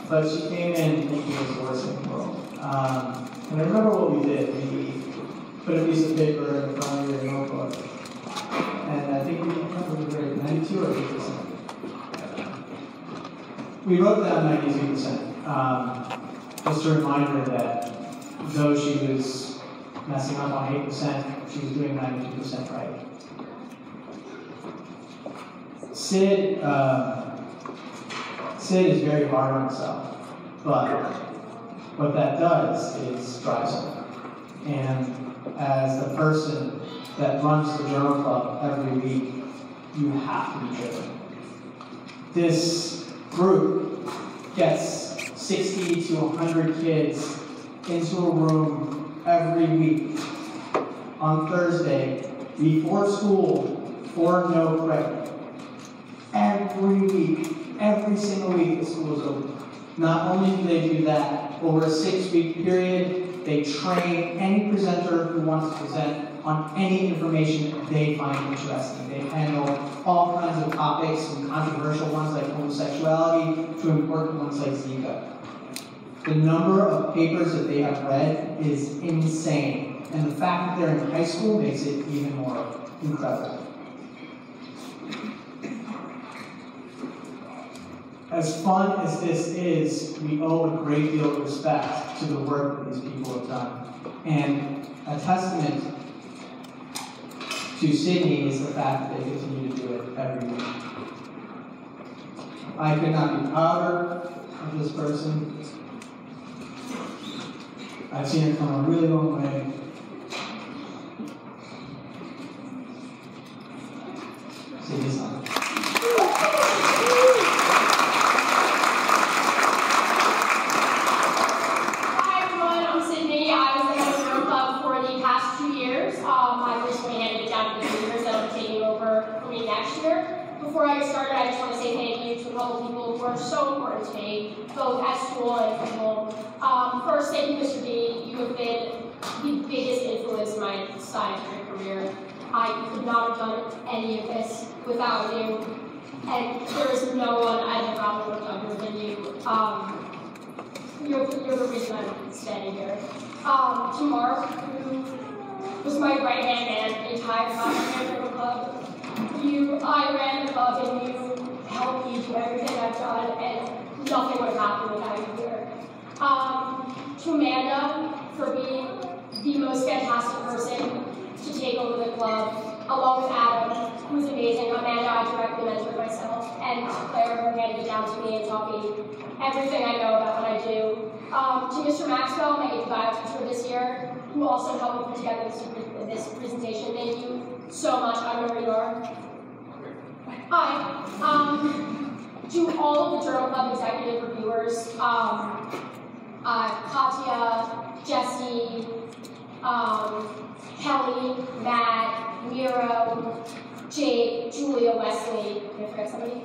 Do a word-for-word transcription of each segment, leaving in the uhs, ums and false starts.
but she came in thinking it was the worst thing in the world. Um, and I remember what we did. We put a piece of paper in front of your notebook, and I think we covered the grade ninety-two or eight percent. We wrote down ninety-two percent. Um, just a reminder that though she was messing up on eight percent, she was doing ninety-two percent right. Sid, uh, Sid is very hard on himself, but what that does is drives him. And as the person that runs the journal club every week, you have to be driven. This group gets sixty to one hundred kids into a room every week on Thursday before school for no credit. Every week, every single week the school is open. Not only do they do that, over a six-week period, they train any presenter who wants to present on any information that they find interesting. They handle all kinds of topics, from controversial ones like homosexuality to important ones like Zika. The number of papers that they have read is insane, and the fact that they're in high school makes it even more incredible. As fun as this is, we owe a great deal of respect to the work that these people have done. And a testament to Sydney is the fact that they continue to do it every week. I could not be prouder of this person. I've seen her come a really long way. Sydney's on. Before I get started, I just want to say thank you to a couple people who are so important to me, both at school and from home. Um, first, thank you, Mister B. You have been the biggest influence in my scientific career. I could not have done any of this without you, and there is no one I'd have rather worked under than you. Um, you're, you're the reason I'm standing here. Um, to Mark, who was my right-hand man the entire time I ran the club. You, I ran the club and you helped me do everything I've done, and nothing would have happened without you here. Um, to Amanda for being the most fantastic person to take over the club, along with Adam, who's amazing. Amanda, I directly mentored myself, and Claire, who handed it down to me and taught me everything I know about what I do. Um, to Mister Maxwell, my A P Bio teacher this year, who also helped me put together this, this presentation. Thank you so much. I know where you are. Hi. Um, to all of the Journal Club executive reviewers, um, uh, Katya, Jesse, um, Kelly, Matt, Miro, Jake, Julia, Wesley, did I forget somebody?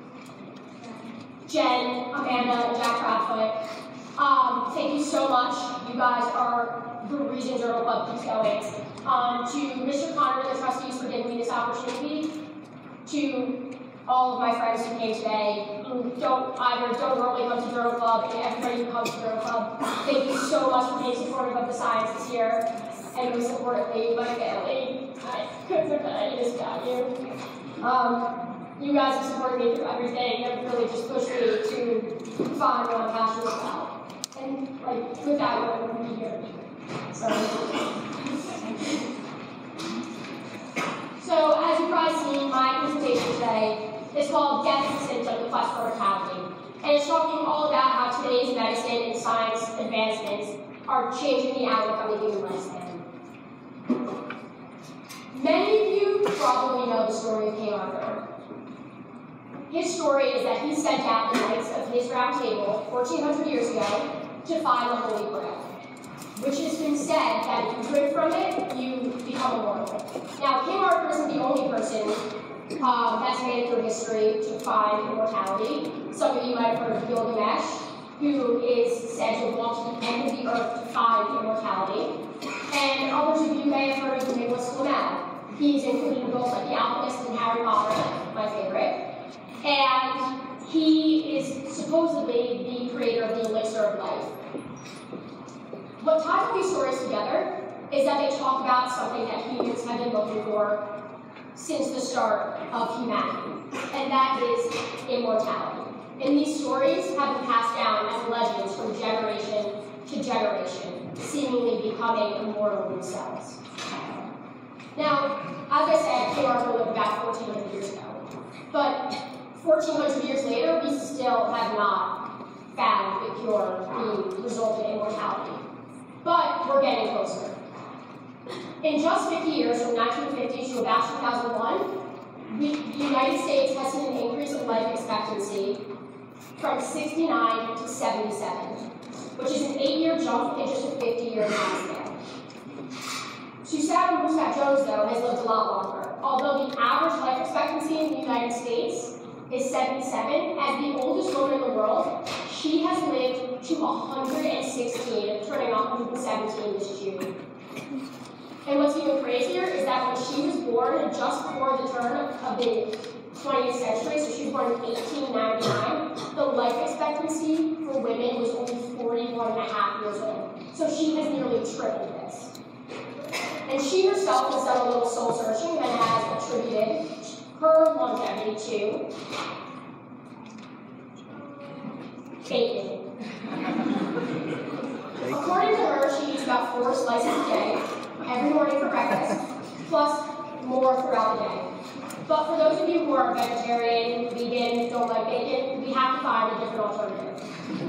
Jen, Amanda, and Jack Bradfoot. Um, thank you so much. You guys are the reason Journal Club keeps going. Um, to Mister Connor and the trustees for giving me this opportunity. To all of my friends who came today, who don't either don't normally come to Journal Club, and everybody who comes to Journal Club, thank you so much for being supportive of the science this year, and most importantly, my family. I couldn't have done any of this without you. Um, you guys have supported me through everything, and really just pushed me to find what I'm passionate about. And like with that, I wouldn't be here. So. So, as you've probably seen, my presentation today is called Death and Symptom, the Quest for Mortality. And it's talking all about how today's medicine and science advancements are changing the outlook on the human lifespan. Many of you probably know the story of King Arthur. His story is that he sent out the knights of his round table fourteen hundred years ago to find the Holy Grail, which has been said that if you drink from it, you become immortal. Now, King Arthur isn't the only person um, that's made it through history to find immortality. Some of you might have heard of Gilgamesh, who is said to have walked to the end of the earth to find immortality. And others of you may have heard of Nicholas Flamel. He's included in books like The Alchemist and Harry Potter, my favorite. And he is supposedly the creator of the elixir of life. What ties all these stories together is that they talk about something that humans have been looking for since the start of humanity, and that is immortality. And these stories have been passed down as legends from generation to generation, seemingly becoming immortal themselves. Now, as I said, King Arthur lived about fourteen hundred years ago, but fourteen hundred years later, we still have not found the cure the result of immortality. But we're getting closer. In just fifty years, from nineteen fifty to about two thousand one, the United States has seen an increase in life expectancy from sixty-nine to seventy-seven, which is an eight-year jump in just a fifty-year time scale. Susanna Muscat-Jones, though, has lived a lot longer. Although the average life expectancy in the United States is seventy-seven, as the oldest woman in the world, she has lived to one hundred sixteen, turning one hundred seventeen this June. And what's even crazier is that when she was born, just before the turn of the twentieth century, so she was born in eighteen ninety-nine, the life expectancy for women was only forty-one and a half years old. So she has nearly tripled this. And she herself has done a little soul searching and has attributed her longevity to bacon. According to her, she eats about four slices a day, every morning for breakfast, plus more throughout the day. But for those of you who are vegetarian, vegan, don't like bacon, we have to find a different alternative.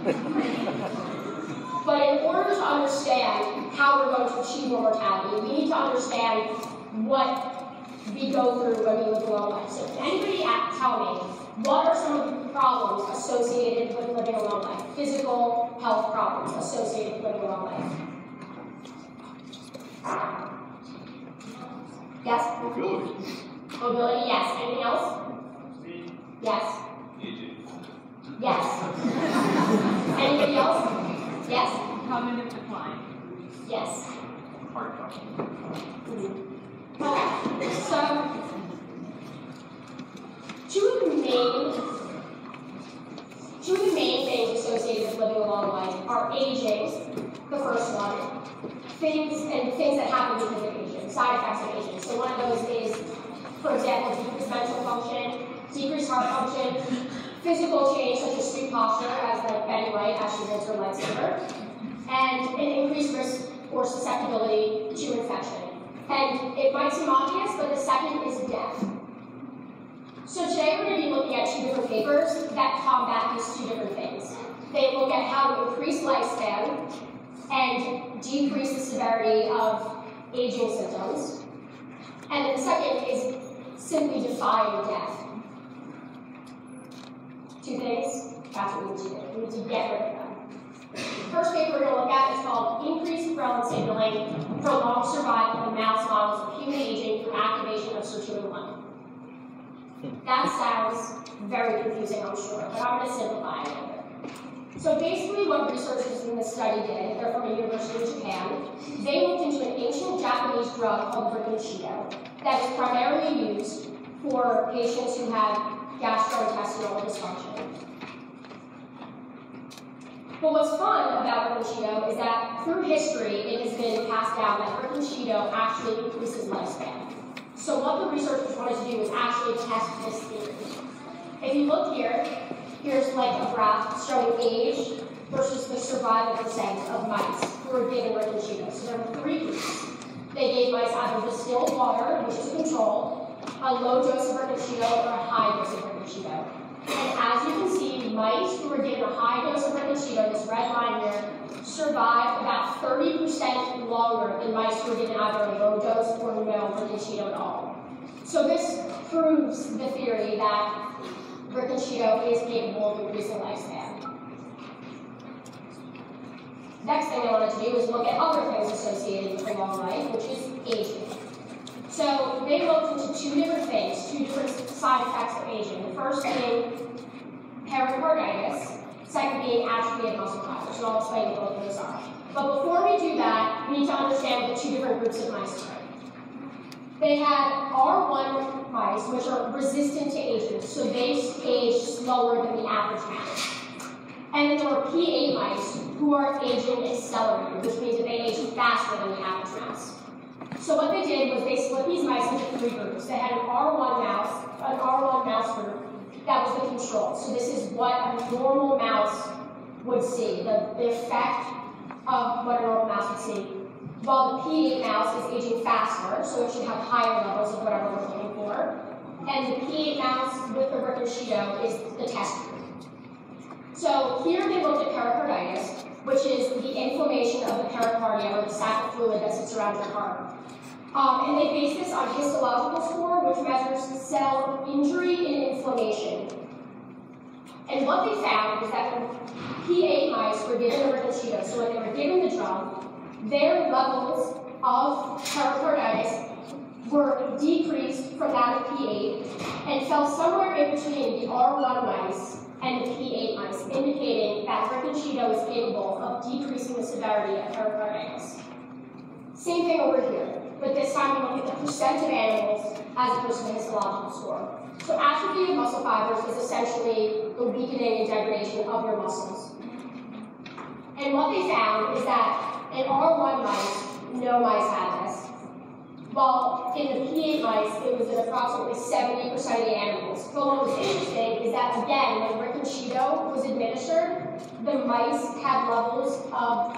But in order to understand how we're going to achieve immortality, we need to understand what we go through when we live a long life. So can anybody tell me, what are some of the problems associated with living a long life? Physical health problems associated with living a long life? Yes? Mobility. Mobility, yes. Anything else? Yes. Yes. Anybody else? Yes? Cognitive decline. Yes. Heart problem. Mm-hmm. Okay, so two of the main two of the main things associated with living a long life are aging, the first one, things and things that happen because of aging, side effects of aging. So one of those is, for example, decreased mental function, decreased heart function, physical change such as street posture, as like Betty White as she holds her lightsaber, and an increased risk or susceptibility to infection. And it might seem obvious, but the second is death. So today we're going to be looking at two different papers that combat these two different things. They look at how to increase lifespan and decrease the severity of aging symptoms. And then the second is simply defying death. Two things, that's what we need to do. We need to get rid of them. The first paper we're going to look at is called Increased Ghrelin Signaling, Prolonged Survival in Mouse Models of Human Aging Through Activation of sirtuin one. That sounds very confusing, I'm sure, but I'm going to simplify it a little bit. So basically what researchers in this study did, they're from a university in Japan, they looked into an ancient Japanese drug called riconcito that is primarily used for patients who have gastrointestinal dysfunction. But what's fun about riconcito is that through history, it has been passed down that riconcito actually increases lifespan. So what the researchers wanted to do is actually test this theory. If you look here, here's like a graph showing age versus the survival percent of mice who were given riconcito. So there were three groups. They gave mice either distilled water, which is a control, a low dose of riconcito, or a high dose of riconcito. And as you can see, mice who were given a high dose of riconcito, this red line here, survived about thirty percent longer than mice who were given either a low dose or no riconcito at all. So this proves the theory that riconcito is capable of increasing lifespan. Next thing I wanted to do is look at other things associated with a long life, which is aging. So they looked into two different things, two different side effects of aging. The first being pericarditis, second being atrophy of muscle fibers. So I'll explain what both of those are. But before we do that, we need to understand what the two different groups of mice are. They had R one mice, which are resistant to aging, so they age slower than the average mouse. And then there were P eight mice who are aging accelerated, which means that they age faster than the average mouse. So what they did was they split these mice into three groups. They had an R one mouse, an R one mouse group that was the control. So this is what a normal mouse would see, the, the effect of what a normal mouse would see. While the P eight mouse is aging faster, so it should have higher levels of whatever we're looking for. And the P eight mouse with the ricochetto is the test group. So here they looked at pericarditis, which is the inflammation of the pericardium, or the sac of fluid that sits around your heart. Um, and they based this on histological score, which measures cell injury and inflammation. And what they found is that when P eight mice were given the ricochetto, so when they were given the drug, their levels of pericarditis were decreased from that of P eight and fell somewhere in between the R one mice and the P eight mice, indicating that ricochetto is capable of decreasing the severity of pericarditis. Same thing over here, but this time we look at the percent of animals as opposed to the histological score. So atrophy of muscle fibers is essentially the weakening and degradation of your muscles. And what they found is that in R one mice, no mice had this. While in the P eight mice, it was in approximately seventy percent of the animals. But what was interesting is that, again, when ricochetto was administered, the mice had levels of,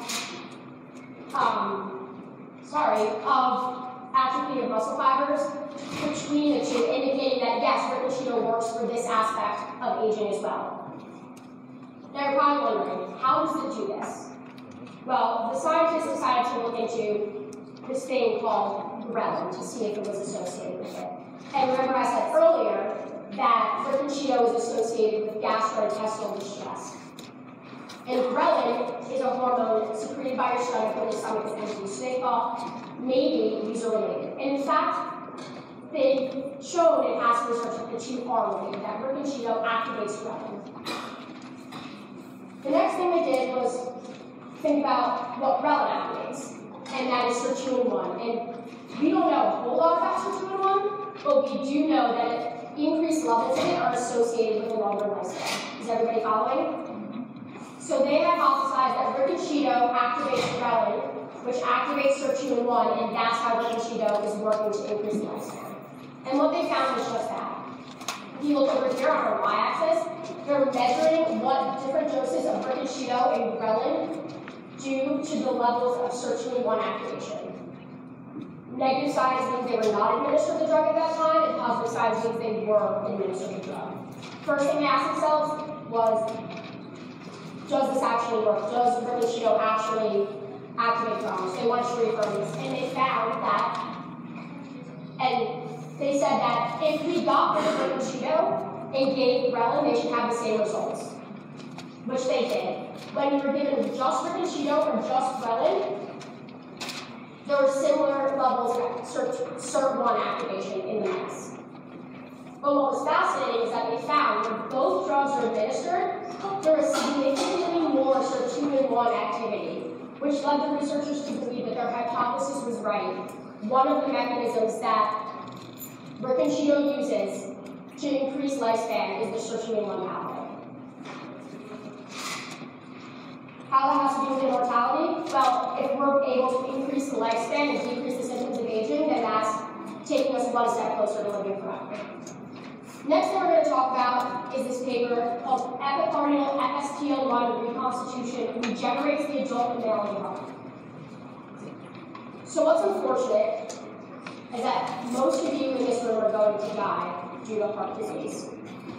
um, sorry, of atrophy of muscle fibers between the two, indicating that, yes, ricochetto works for this aspect of aging as well. Now, you're probably wondering, how does it do this? Well, the scientists decided to look into this thing called ghrelin to see if it was associated with it. And remember I said earlier that ricochetto is associated with gastrointestinal distress. And ghrelin is a hormone secreted by your stomach when your stomach is empty. So they thought maybe these are related. And in fact, they've shown in past research that the two are related, that ricochetto activates ghrelin. The next thing they did was think about what ghrelin activates, and that is sirtuin one. And we don't know a whole lot about sirtuin one, but we do know that increased levels of it are associated with a longer lifespan. Is everybody following? So they hypothesized that ricochetto activates ghrelin, which activates sirtuin one, and that's how ricochetto is working to increase the lifespan. And what they found was just that. If you look over here on our y-axis, they're measuring what different doses of ricochetto and ghrelin do to the levels of sirtuin one activation. Negative signs means they were not administered the drug at that time, and positive signs means they were administered the drug. First thing they asked themselves was, does this actually work? Does ricochetto actually activate ghrelin? So they wanted to reaffirm this, and they found that, and they said that if we got rid of ricochetto and gave ghrelin, they should have the same results, which they did. When you were given just ricochetto or just ghrelin, there were similar levels of SIRT one activation in the mice. But what was fascinating is that they found when both drugs were administered, there was significantly more sirtuin one activity, which led the researchers to believe that their hypothesis was right. One of the mechanisms that ricochetto uses to increase lifespan is the sirtuin one pathway. How that has to do with immortality? Well, if we're able to increase the lifespan and decrease the symptoms of aging, then that's taking us one step closer to living forever. Next thing we're going to talk about is this paper called Epicardial S T L one Reconstitution Regenerates the Adult Mammalian Heart. So what's unfortunate is that most of you in this room are going to die due to heart disease.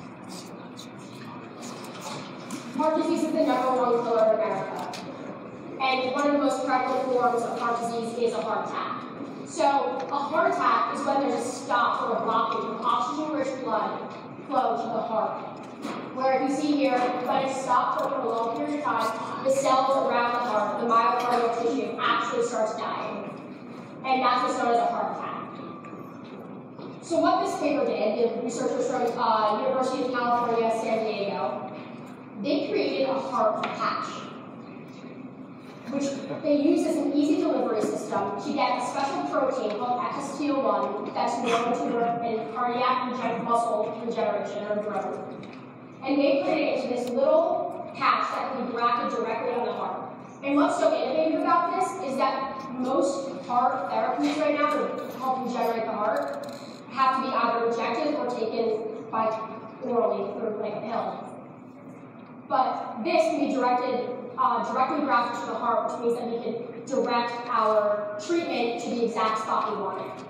Heart disease is the number one killer in America. And one of the most prevalent forms of heart disease is a heart attack. So a heart attack is when there's a stop or a blockage of oxygen-rich blood flow to the heart. Where if you see here, when it's stopped for a prolonged period of time, the cells around the heart, the myocardial tissue, actually starts dying. And that's what's known as a heart attack. So what this paper did, the researchers from uh, University of California, San Diego, they created a heart patch, which they use as an easy delivery system to get a special protein called S T L one that's known to work in cardiac regen muscle regeneration or growth. and they put it into this little patch that can be grafted directly on the heart. And what's so innovative about this is that most heart therapies right now to help regenerate the heart have to be either injected or taken by orally through like a pill. But this can be directed uh, directly grafted to the heart, which means that we can direct our treatment to the exact spot we want it.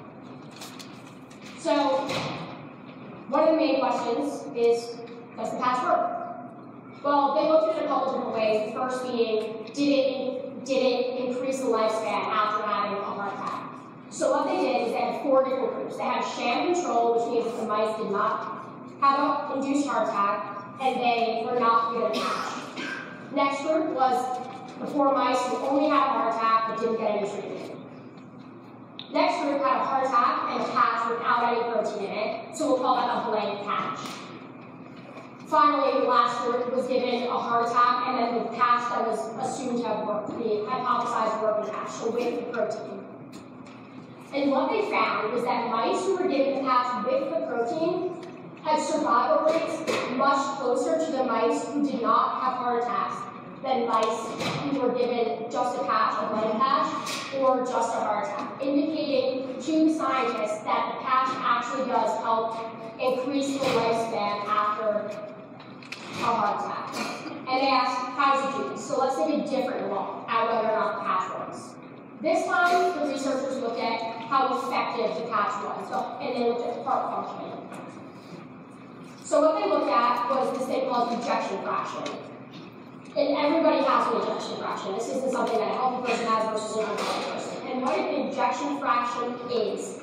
So, one of the main questions is, does the patch work? Well, they looked at it in a couple different ways. The first being, did it, did it increase the lifespan after having a heart attack? So what they did is they had four different groups. They had sham control, which means that the mice did not have an induced heart attack, and they were not given a patch. Next group was the four mice who only had a heart attack but didn't get any treatment. Next group had a heart attack and a patch without any protein in it, so we'll call that a blank patch. Finally, the last group was given a heart attack and then the patch that was assumed to have worked, the hypothesized working patch, so with the protein. And what they found was that mice who were given the patch with the protein had survival rates much closer to the mice who did not have heart attacks than mice who were given just a patch, a blank patch, or just a heart attack, indicating to scientists that the patch actually does help increase the lifespan after a heart attack. And they asked, how does it do this? So let's take a different look at whether or not the patch works. This time, the researchers looked at how effective the patch was, so, and they looked at heart function. So what they looked at was this thing called ejection fraction. And everybody has an ejection fraction. This isn't something that a healthy person has versus an unhealthy person. And what an ejection fraction is,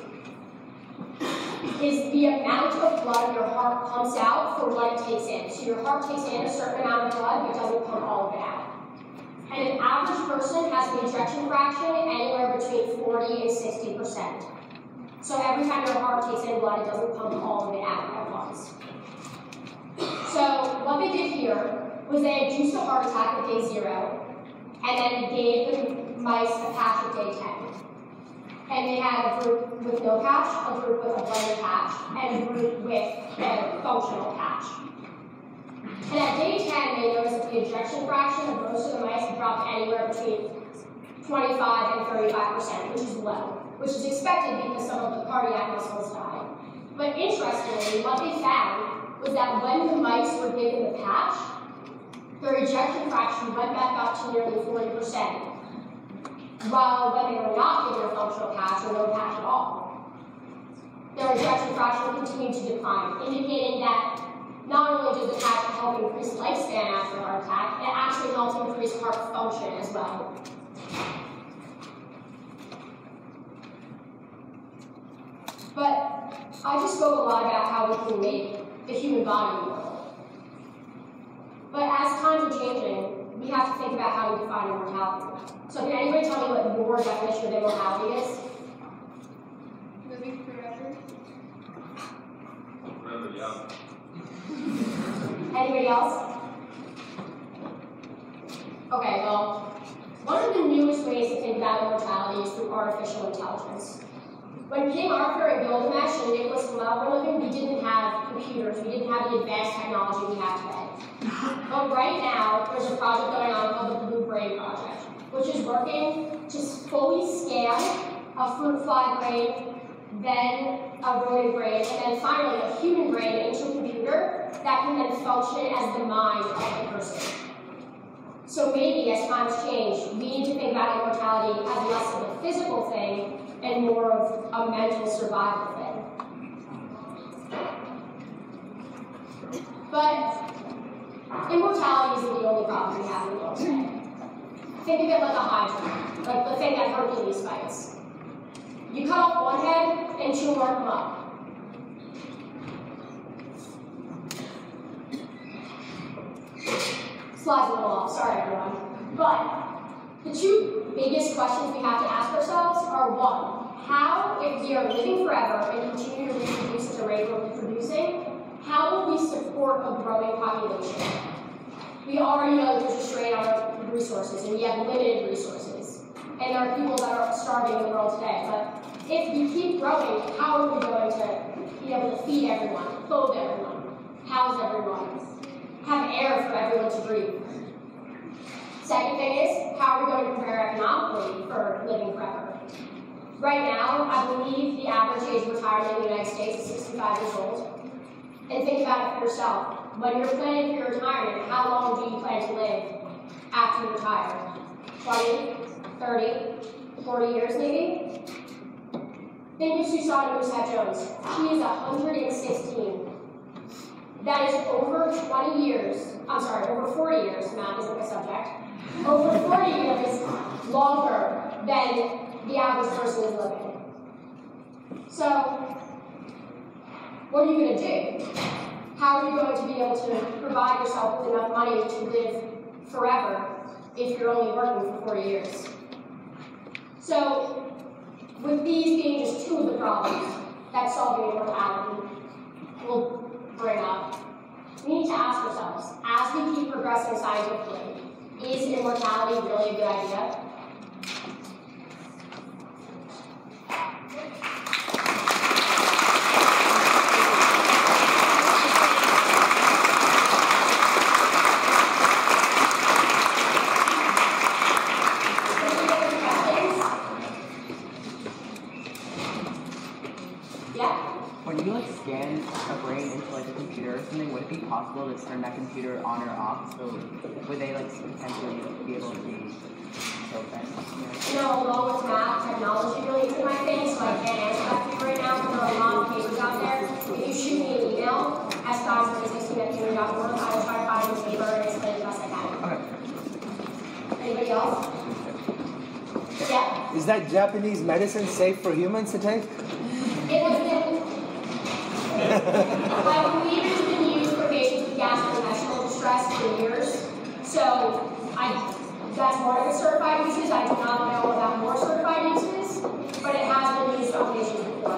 is the amount of blood your heart pumps out for what it takes in. So your heart takes in a certain amount of blood, but doesn't pump all of it out. And an average person has an ejection fraction anywhere between forty and sixty percent. So every time your heart takes in blood, it doesn't pump all of it out at once. So what they did here was they induced a heart attack at day zero, and then gave the mice a patch at day ten. And they had a group with no patch, a group with a blank patch, and a group with a functional patch. And at day ten, they noticed that the ejection fraction of most of the mice had dropped anywhere between twenty-five and thirty-five percent, which is low, which is expected because some of the cardiac muscles died. But interestingly, what they found was that when the mice were given the patch, their ejection fraction went back up to nearly forty percent, while when they were not given a functional patch or no patch at all, their ejection fraction continued to decline, indicating that not only does the patch help increase lifespan after a heart attack, it actually helps increase heart function as well. But I just spoke a lot about how we can make the human body immortal. But as times are changing, we have to think about how we define immortality. So can anybody tell me what your definition of immortality is? Living forever. Forever young. Anybody else? Okay, well, one of the newest ways to think about immortality is through artificial intelligence. When King Arthur and Gilgamesh and Nicholas Flamel were living, we didn't have computers, we didn't have the advanced technology we have today. But right now, there's a project going on called the Blue Brain Project, which is working to fully scan a fruit fly brain, then a rodent brain, and then finally a human brain into a computer that can then function as the mind of the person. So maybe as times change, we need to think about immortality as less of a physical thing and more of a mental survival thing. But immortality isn't the only problem we have in the world today. Think of it like a hydra, like the thing that Hercules fights. You cut off one head and two more come up. Slides a little off, sorry everyone. But the two biggest questions we have to ask ourselves are one, how, if we are living forever and continue to reproduce at the rate we're reproducing, how will we support a growing population? We already know that there's a strain on our resources, and we have limited resources. And there are people that are starving in the world today. But if we keep growing, how are we going to be able to feed everyone, clothe everyone, house everyone, have air for everyone to breathe. Second thing is, how are we going to prepare economically for living forever? Right now, I believe the average age of retirement in the United States is sixty-five years old. And think about it for yourself. When you're planning for your retirement, how long do you plan to live after you retire? twenty, thirty, forty years maybe? Think of Susanna Moosehead-Jones. She is one hundred sixteen. That is over twenty years, I'm sorry, over forty years, math isn't my subject, over forty years longer than the average person is living. So, what are you going to do? How are you going to be able to provide yourself with enough money to live forever if you're only working for forty years? So, with these being just two of the problems that solving immortality will bring up, we need to ask ourselves, as we keep progressing scientifically, is immortality really a good idea? Possible to turn that computer on or off, so would they like potentially be able to show that? You know, along with math, technology really isn't my thing, so I can't answer that for you right now. There are a lot of papers out there. If you shoot me an email, at stein at pingry dot org, I will try to find the paper and explain the best I can. Okay. Anybody else? Yeah? Is that Japanese medicine safe for humans to take? It has been. I believe it's been used for patients with gastrointestinal distress for years. So I, that's one of the certified uses. I do not know about more certified uses, but it has been used on patients before.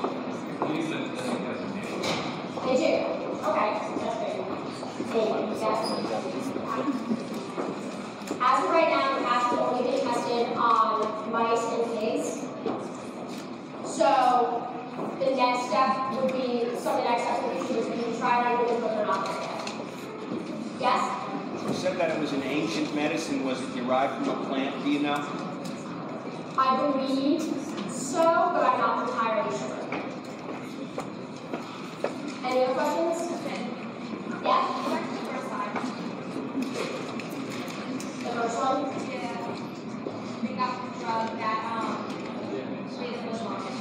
They do. Okay. That's good. Anyway, yes. As of right now, it has only been tested on mice and pigs. So the next step would be, some of the next steps would be to try it on humans, but they're not there yet. Yes? You said that it was an ancient medicine. Was it derived from a plant? Do you know? I believe so, but I'm not entirely sure. Any other questions? Yeah? The first one? Yeah. We got the drug that, um, made the most money.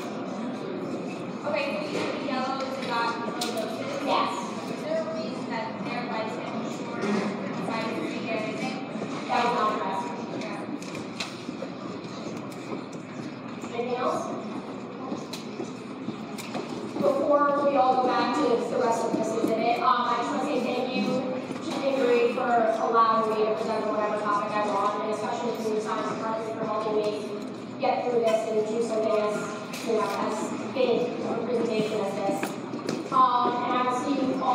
Okay, so you the yellow is got doses. Yes. Is there a reason that their lifespan is shorter by doing anything? That was not addressed. Yeah. Anything else? Before we all go back to the rest of this exhibit, um, I just want to say thank you to Pingry for allowing me to present whatever topic I want, and especially to the science department for helping me get through this and do something as, you know, as big of a presentation as this. Um, and I will see you all